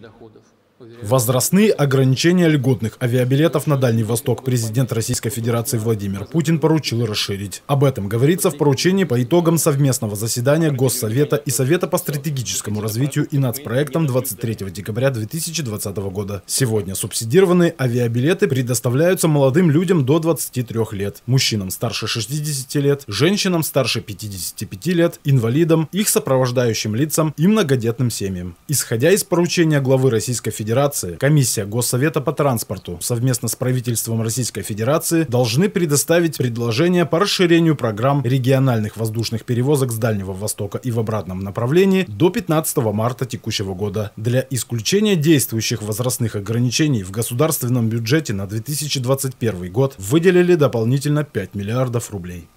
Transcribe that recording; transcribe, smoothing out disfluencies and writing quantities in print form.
доходов. Возрастные ограничения льготных авиабилетов на Дальний Восток президент Российской Федерации Владимир Путин поручил расширить. Об этом говорится в поручении по итогам совместного заседания Госсовета и Совета по стратегическому развитию и нацпроектам 23 декабря 2020 года. Сегодня субсидированные авиабилеты предоставляются молодым людям до 23 лет, мужчинам старше 60 лет, женщинам старше 55 лет, инвалидам, их сопровождающим лицам и многодетным семьям. Исходя из поручения главы Российской Федерации, Комиссия Госсовета по транспорту совместно с правительством Российской Федерации должны предоставить предложения по расширению программ региональных воздушных перевозок с Дальнего Востока и в обратном направлении до 15 марта текущего года. Для исключения действующих возрастных ограничений в государственном бюджете на 2021 год выделили дополнительно 5 миллиардов рублей.